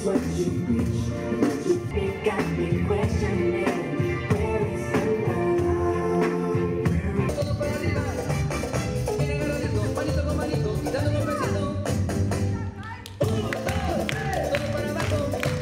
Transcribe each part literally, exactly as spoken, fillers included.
what you preach. What you think got me questioning. Where is the love? Todo para arriba. Miren agarrando, manito con manito, y dando un besito. Uno, dos, tres, todo para abajo.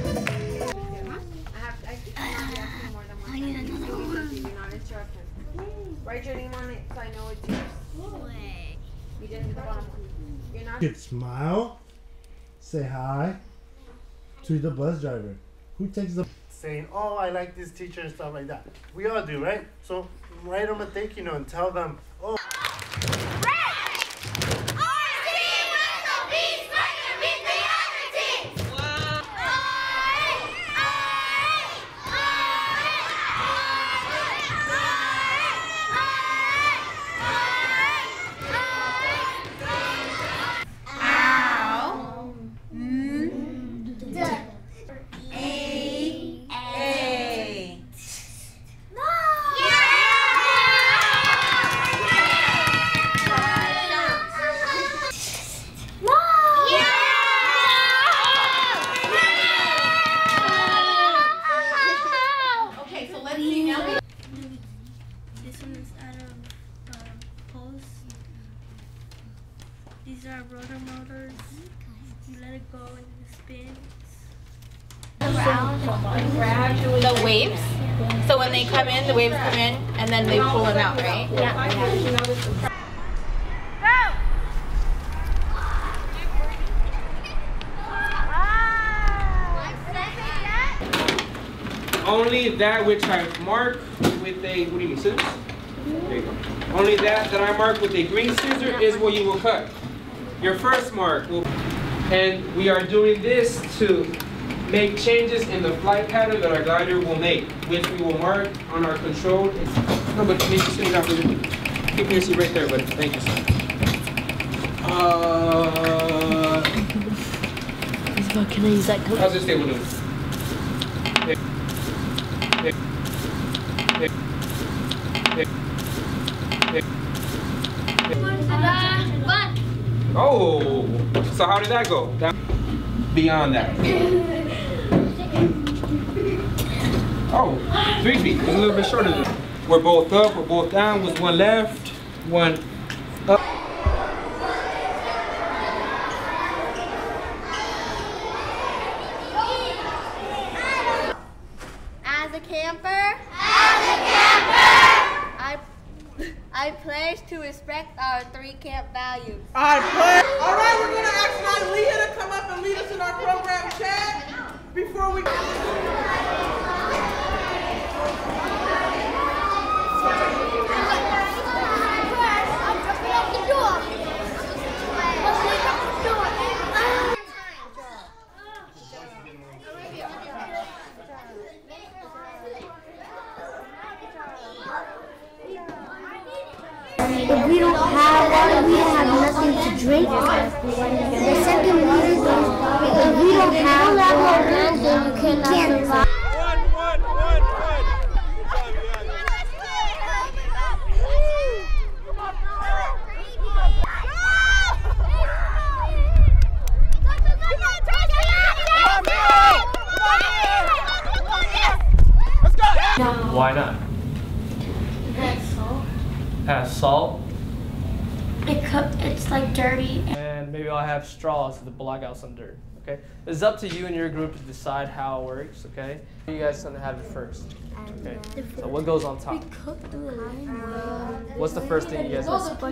I need another one. Write your name on it so I know it's yours. Wait. You didn't do the bottom one. You're not. Could smile, say hi to the bus driver who takes the saying, oh, I like this teacher and stuff like that. We all do, right? So write them a thank you note and tell them, oh. These are rotor motors. You let it go and it spins. The waves. So when they come in, the waves come in, and then they pull them out, right? Yeah. Only that which I mark with a, what do you mean, scissors? There you go. Only that that I mark with a green scissor is what you will cut. Your first mark will, and we are doing this to make changes in the flight pattern that our glider will make, which we will mark on our control. No, but you need to stand out with it. Keep your seat right there, buddy. Thank you, sir. Uh, Can I use that coat? how's this table doing? Oh, so how did that go? That, beyond that. Oh, three feet. It's a little bit shorter than that. We're both up, we're both down. Was one left, one up. As a camper, as a camper, I I pledge to respect our three camp values. I pledge. All right, we're gonna ask Leah to come up and lead us in our program chat before we. If we don't have water, we have nothing to drink. The second one is if we don't have water, then we cannot survive. One, one, one, one. Why not? That's salt. Has salt, It co it's like dirty. and maybe I'll have straws to block out some dirt. Okay, it's up to you and your group to decide how it works. Okay, you guys gonna have it first. Okay, so what goes on top? What's the first thing you guys do? All the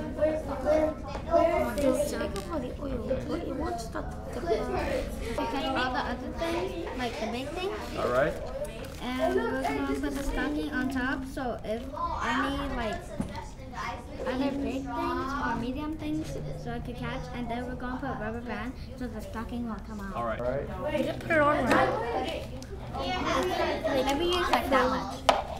other things, like the big things. All right. And we're going to put the stocking on top, so if any like other big things or medium things, so it could catch, and then we're going to put a rubber band so the stocking won't come out. All right. All right. You just put it on right. Maybe use like that much.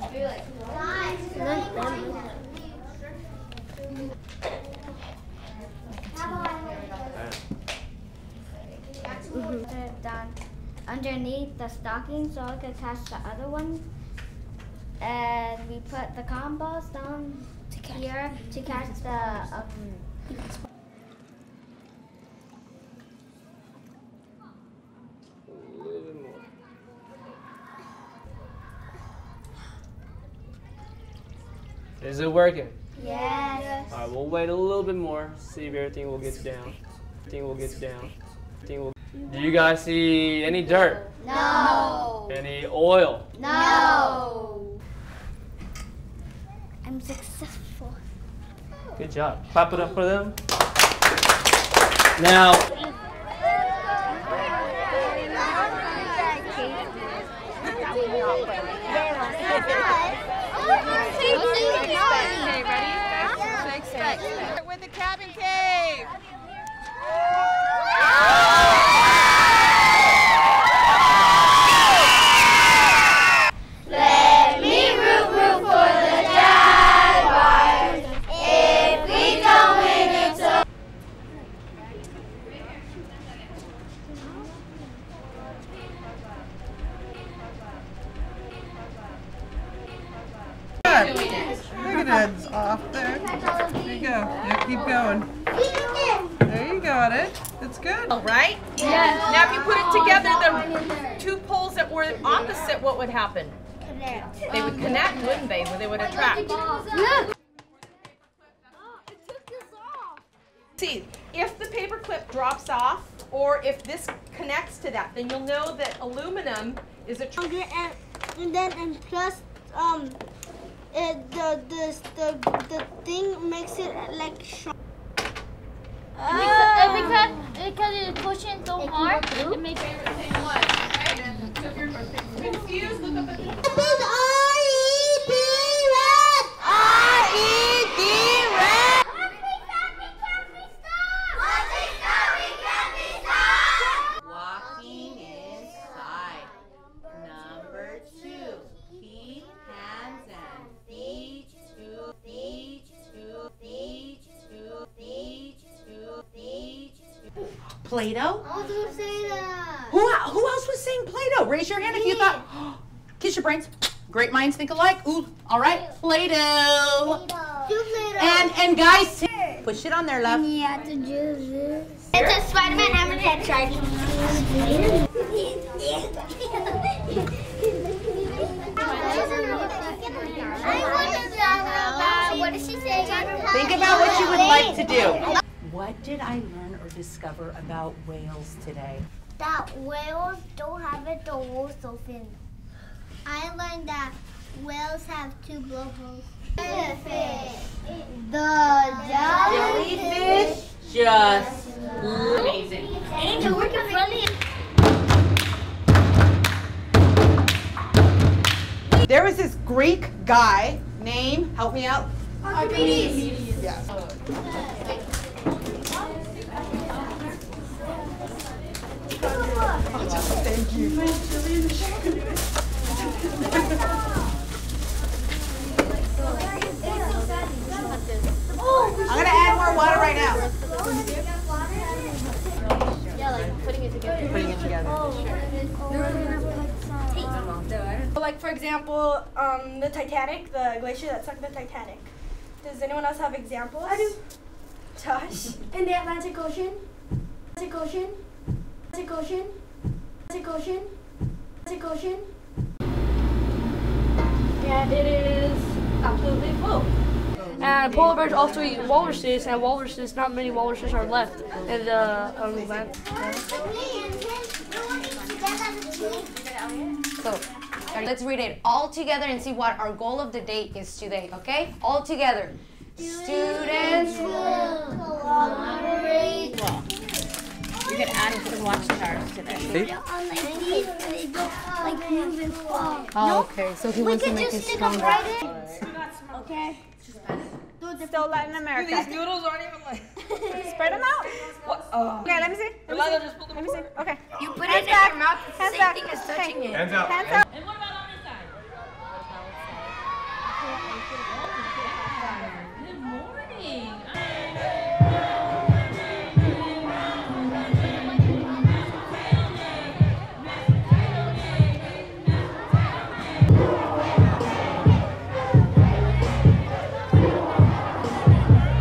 Mm-hmm. Done. Underneath the stocking so it could catch the other one. And we put the cotton balls down to here to catch the um, Is it working? Yes. All right, we'll wait a little bit more. See if everything will get down. Everything will get down. Everything will. Do you guys see any dirt? No. Any oil? No. I'm successful. Good job. Clap it up for them. Now. With the cabin cave. Let me root root for the Jaguars. If we don't win, it's over. Look at it, off there. There you go. Yeah, keep going. There you got it. That's good. All right? Yes. Now if you put it together, the two poles that were opposite, what would happen? Connect. They would connect, wouldn't they? They would attract. Look. See, if the paper clip drops off, or if this connects to that, then you'll know that aluminum is a And, and then and plus um it, the, the the the thing makes it like strong. Because, because, because it's pushing so hard, it makes everything what? So if you're confused, look up at the Walking inside. Number two. Keep hands and feet to feet to feet to feet to feet to. Play-Doh? I was gonna say that. Who, who else was saying Play-Doh? Raise your hand if you thought. Kiss your brains. Great minds think alike. Ooh, all right. Play-Doh. And and guys, push it on there, love. You have to do this. It's a Spider-Man hammer head charge. What did she say? Think about what you would like to do. What did I learn or discover about whales today? That whales don't have a dorsal dolphin. I learned that whales have two blowholes. The jellyfish. Just amazing. Angel, we're friendly. There was this Greek guy, name, help me out. Archimedes. Yes. Thank you. I'm gonna add more water right now. Yeah, like putting it together. Putting it together. Like for example, um, the Titanic, the glacier that sunk the Titanic. Does anyone else have examples? I do. Josh? In the Atlantic Ocean. Atlantic Ocean. Atlantic Ocean. Atlantic Ocean. Atlantic Ocean. And it is absolutely full. And polar bears also eat walruses, and walruses, not many walruses are left in the um, land. So, let's read it all together and see what our goal of the day is today, okay? All together. Students will collaborate. You can add it to the watch stars today. Oh, okay, so he wants to make it stronger. Okay. Still Latin America. These noodles aren't even like. Spread them out. What? Oh. Okay, let me see. Let me see. Let me see. Okay. You put it in your mouth, it's the same thing as touching it. Hands out. Hands out.